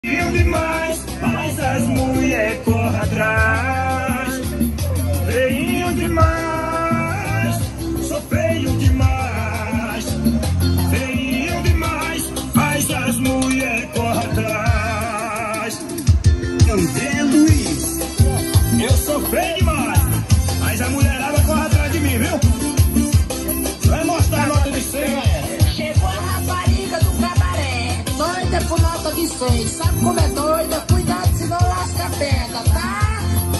Feio demais, mas as mulheres correm atrás. Feio demais, sou feio demais. Feio demais, mas as mulheres correm atrás. André Luiz, eu sou feio demais, mas a mulherada corre atrás de mim, viu? Vai mostrar a nota de 100, galera. Chegou a rapariga do cabaré, doida por nota de 100. Sabe como é doida? Cuidado, senão lasca a perna, tá?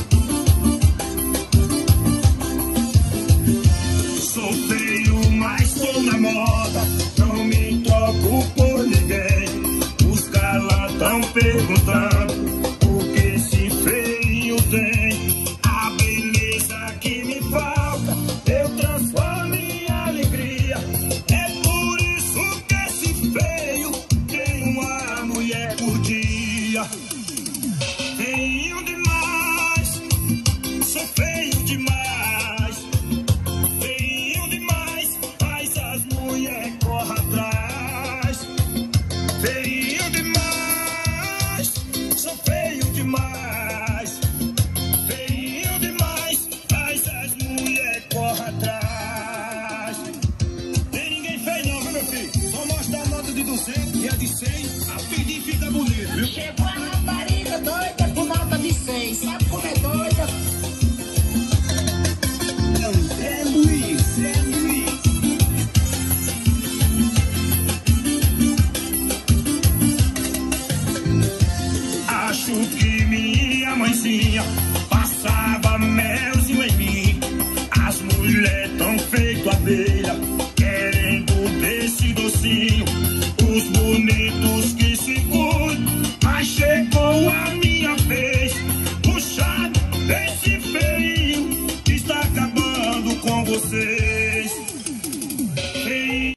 Sou feio, mas tô na moda. Não me troco por ninguém. Os caras tão perguntando o que esse feio tem. A beleza que me falta eu transformo em alegria. É por isso que esse feio tem uma mulher por dia. Feio demais, sou feio demais. Feio demais, mas as mulheres correm atrás. Feio demais, sou feio demais. Feio demais, mas as mulheres correm atrás. Tem ninguém feio não, viu, meu filho? Só mostra a nota de 200 e a de 100, a pedir fica bonito, viu? Chegou a rapariga doida por nota de 100. Sabe como é doida? É Luiz, é Luiz. Acho que minha mãezinha passava melzinho em mim. As mulheres tão feito abelha, querendo desse docinho. Os bonitos que se cuidam, mas chegou a minha vez. Puxado desse feio que está acabando com você.